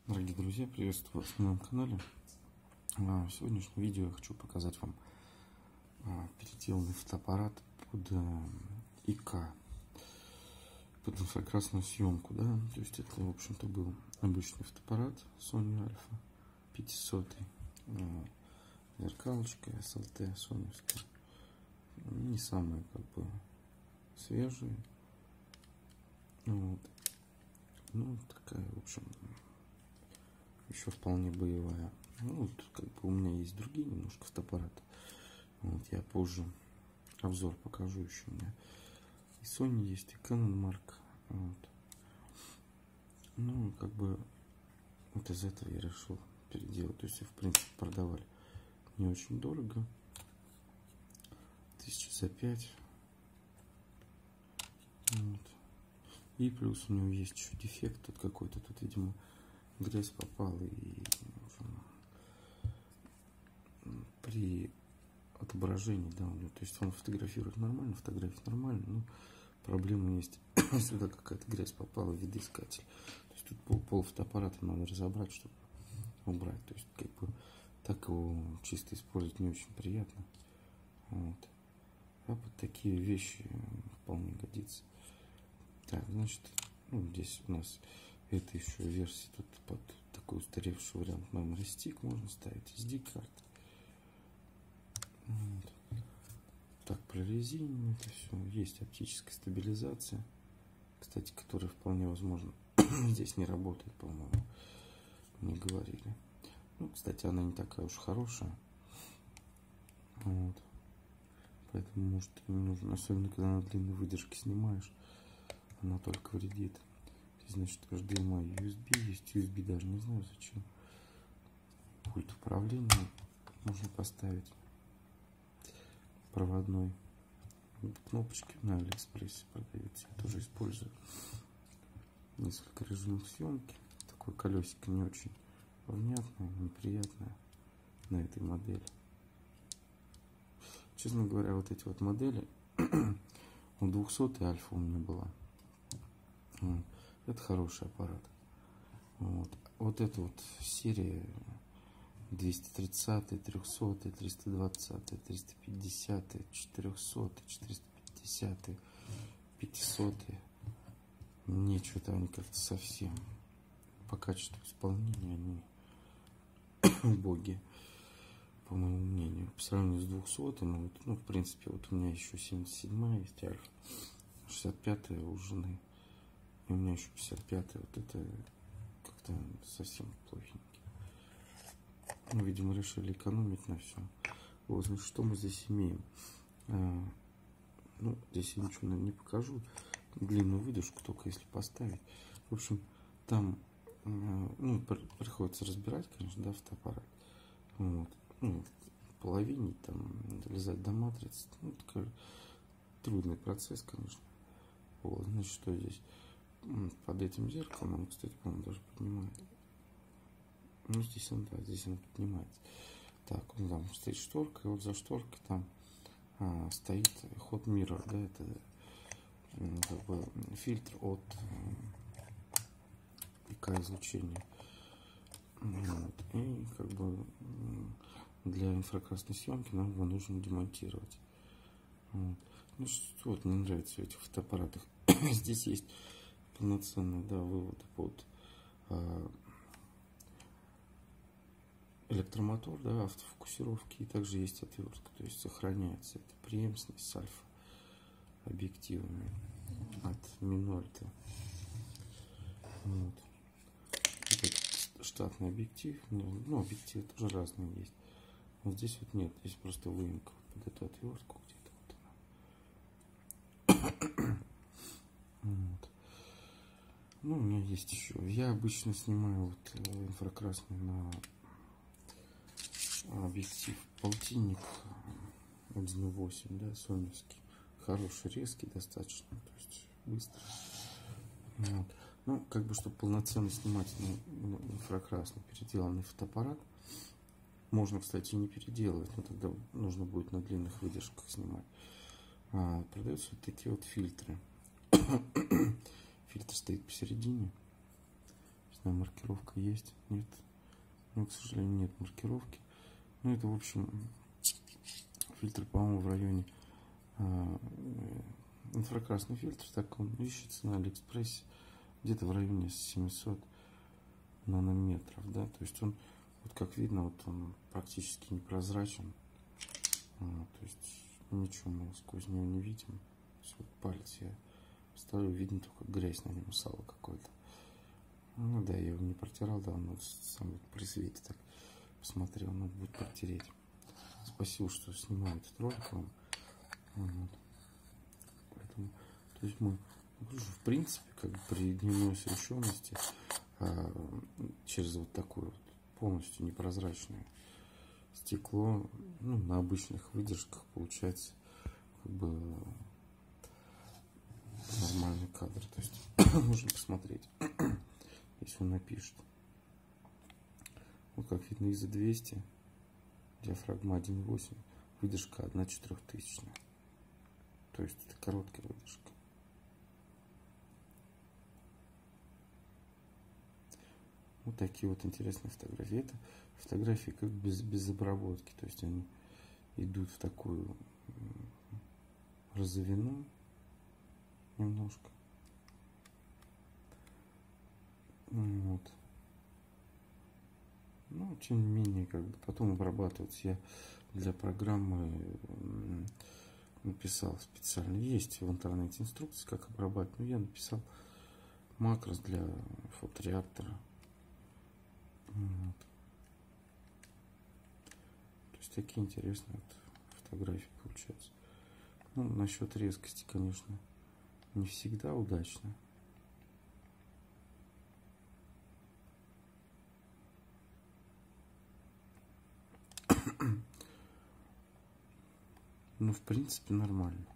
Дорогие друзья, приветствую вас на моем канале. В сегодняшнем видео я хочу показать вам переделанный фотоаппарат под ИК, под инфракрасную съемку. Да? То есть это, в общем-то, был обычный фотоаппарат Sony Alpha 500, зеркалочка SLT соневская, не самые свежие. Вот. Ну, такая, в общем, еще вполне боевая. Ну, вот, у меня есть другие немножко фотоаппараты. Вот, я позже обзор покажу еще. У меня и Sony есть, и Canon Mark. Вот. Ну, вот из этого я решил переделать. То есть, в принципе, продавали не очень дорого. 1000 за 5. Вот. И плюс у него есть еще дефект тут какой-то. Тут, видимо, грязь попала, и при отображении, да, у него, то есть он фотографирует нормально, фотографии нормально, но проблема есть, сюда какая-то грязь попала в видоискатель. То есть тут пол фотоаппарата надо разобрать, чтобы убрать. То есть так его чисто использовать не очень приятно. Вот. А под такие вещи вполне годится. Так, значит, здесь у нас это еще версия тут под такой устаревший вариант memory stick можно ставить, SD-карты. Вот. Так, прорезинено это все. Есть оптическая стабилизация, кстати, которая вполне возможно здесь не работает, по-моему, мне говорили. Ну, кстати, она не такая уж хорошая. Вот. Поэтому, может, и не нужно, особенно когда на длинной выдержке снимаешь, она только вредит. Здесь, значит, HDMI, USB есть, USB даже не знаю зачем. Пульт управления можно поставить проводной. Кнопочки на Алиэкспрессе продаются, я тоже использую. Несколько режимов съемки. Такое колесико не очень внятное, неприятное на этой модели. Честно говоря, вот эти вот модели, у 200 Альфа у меня была. Это хороший аппарат. Вот эта вот серия 230, 300, 320, 350, 400, 450, 500. Мне что-то они как-то совсем по качеству исполнения они убогие, по моему мнению. По сравнению с 200, в принципе, вот у меня еще 77 есть Альфа, 65 у жены. И у меня еще 55-й, вот это как-то совсем плохенький. Видимо, решили экономить на все. Вот, значит, что мы здесь имеем? Здесь я ничего, наверное, не покажу. Длинную выдержку только если поставить. В общем, там приходится разбирать, конечно, да, фотоаппарат. Вот. Половине там долезать до матрицы. Такой трудный процесс, конечно. Вот, значит, что здесь? Под этим зеркалом он, кстати, по-моему, даже поднимает. Здесь он поднимается. Так, там стоит шторка, и вот за шторкой там стоит hot mirror, да, это фильтр от ИК-излучения. Вот. И для инфракрасной съемки нам его нужно демонтировать. Вот. Мне нравится в этих фотоаппаратах. Здесь есть полноценный, да, вывод под электромотор, да, автофокусировки, и также есть отвертка, то есть сохраняется эта преемственность с альфа объективами от Minolta. Вот. Это штатный объектив, объективы тоже разные есть. Вот здесь вот нет, здесь просто выемка под эту отвертку где-то вот. У меня есть еще. Я обычно снимаю инфракрасный на объектив полтинник 1.8, да, соневский. Хороший, резкий достаточно, то есть быстро. Вот. Чтобы полноценно снимать инфракрасный переделанный фотоаппарат, можно, кстати, и не переделывать, но тогда нужно будет на длинных выдержках снимать. Продаются вот такие вот фильтры. Фильтр стоит посередине. знаю, маркировка есть. Нет. Ну, к сожалению, нет маркировки. Ну, это, в общем, фильтр, по-моему, в районе инфракрасный фильтр, так он ищется на Алиэкспрессе, где-то в районе 700 нанометров, да, то есть он, вот как видно, вот он практически непрозрачен, то есть ничего мы сквозь него не видим. Вот палец я ставлю, видно только грязь на нем, сало какое-то. Ну да, я его не протирал давно, сам вот при свете так посмотрел, надо будет протереть. Спасибо, что снимаю этот ролик вам. Вот. Поэтому, то есть мы, в принципе, как бы при дневной освещенности через вот такое вот полностью непрозрачное стекло, ну, на обычных выдержках получается как бы нормальный кадр. То есть можно посмотреть, если он напишет. Вот как видно, ISO 200, диафрагма 1.8, выдержка 1/4000. То есть это короткая выдержка. Вот такие вот интересные фотографии. Это фотографии как без обработки. То есть они идут в такую розовину немножко. Вот. Ну, тем не менее, как бы потом обрабатывать я для программы написал специально. Есть в интернете инструкции, как обрабатывать. Но я написал макрос для фотореактора. Вот. То есть такие интересные вот фотографии получаются. Ну, насчет резкости, конечно, не всегда удачно. Но в принципе нормально.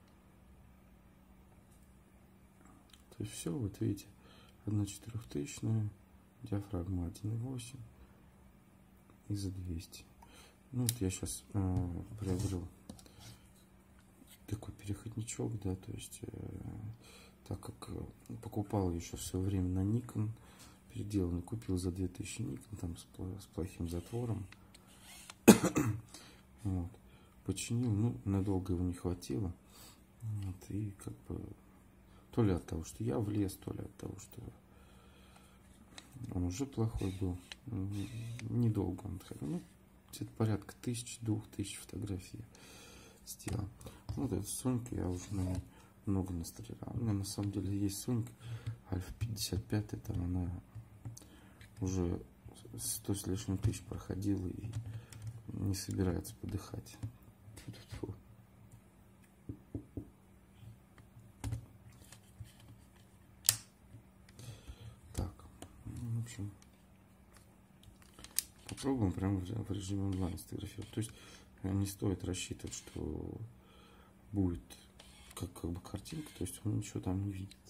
То есть все, вот видите, 1/4000, диафрагма 1.8, ISO 200. Ну вот я сейчас приобрел такой переходничок, да, то есть так как покупал еще в свое время на Nikon переделанный, купил за 2000 Nikon, там с плохим затвором. Вот. Починил, ну, надолго его не хватило. Вот, и как бы то ли от того, что я влез, то ли от того, что он уже плохой был. Недолго он ходил. Ну, где-то порядка 1000-2000 фотографий сделал. Вот эту Соньку я уже на ней много настрелял. У меня на самом деле есть Сонька Альфа 55, там она уже 100 с лишним тысяч проходила и не собирается подыхать. Фу-фу-фу. Так, в общем, попробуем прямо в режиме онлайн сфотографировать. То есть не стоит рассчитывать, что будет как бы картинка, то есть он ничего там не видит.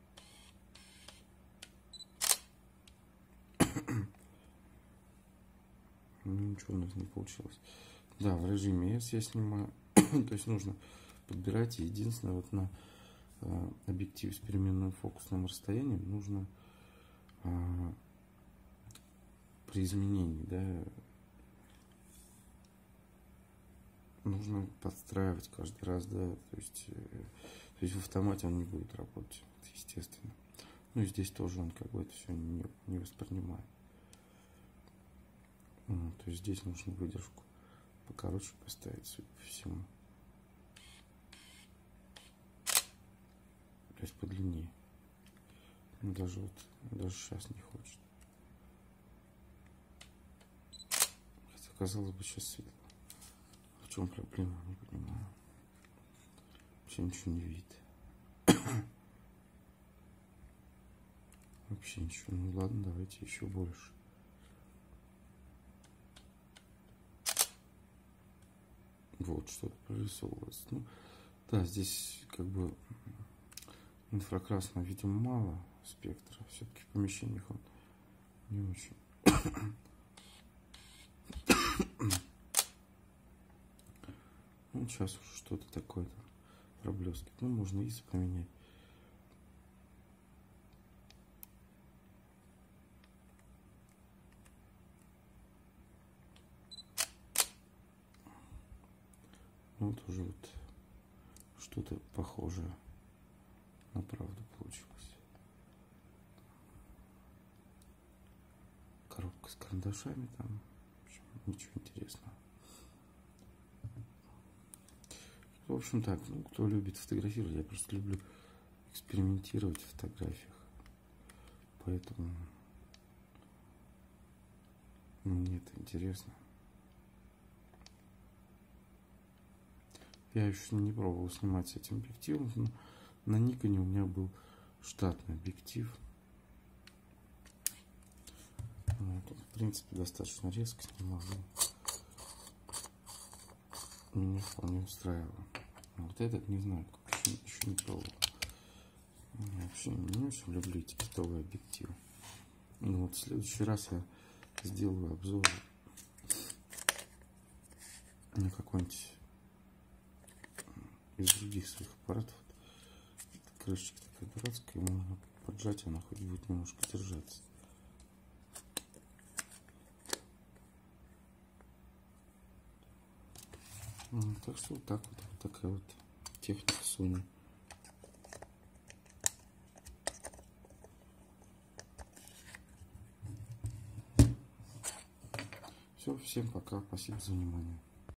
Ничего у нас не получилось. Да, в режиме S я снимаю. То есть нужно подбирать. Единственное, вот на объектив с переменным фокусным расстоянием нужно при изменении, да, нужно подстраивать каждый раз, да, то есть в автомате он не будет работать, естественно. Ну и здесь тоже он как бы это все не воспринимает. То есть здесь нужно выдержку покороче поставить, судя по всему. То есть подлиннее. Ну, даже сейчас не хочет. Хотя казалось бы сейчас светло. В чем проблема, не понимаю. Вообще ничего не видит. Вообще ничего. Ну ладно, давайте еще больше. Вот что-то прорисовывается. Ну, да, здесь как бы инфракрасного, видимо, мало спектра. Все-таки в помещениях он не очень. Ну, сейчас уже что-то такое там проблескивает. Ну, можно ISO поменять. Вот уже вот что-то похожее на правду получилось. Коробка с карандашами там. В общем, ничего интересного. В общем так, ну, кто любит фотографировать, я просто люблю экспериментировать в фотографиях. Поэтому мне это интересно. Я еще не пробовал снимать с этим объективом, но на Никоне у меня был штатный объектив. Вот, в принципе, достаточно резко снимал. Меня вполне устраивало. Вот этот не знаю, еще не пробовал. Я вообще не очень люблю эти китовые объективы. Ну, вот в следующий раз я сделаю обзор на какой-нибудь из других своих аппаратов. Крышечка такая дурацкая, можно поджать, она хоть будет немножко держаться. Так что вот так вот такая вот техника Sony. Все, всем пока, спасибо за внимание.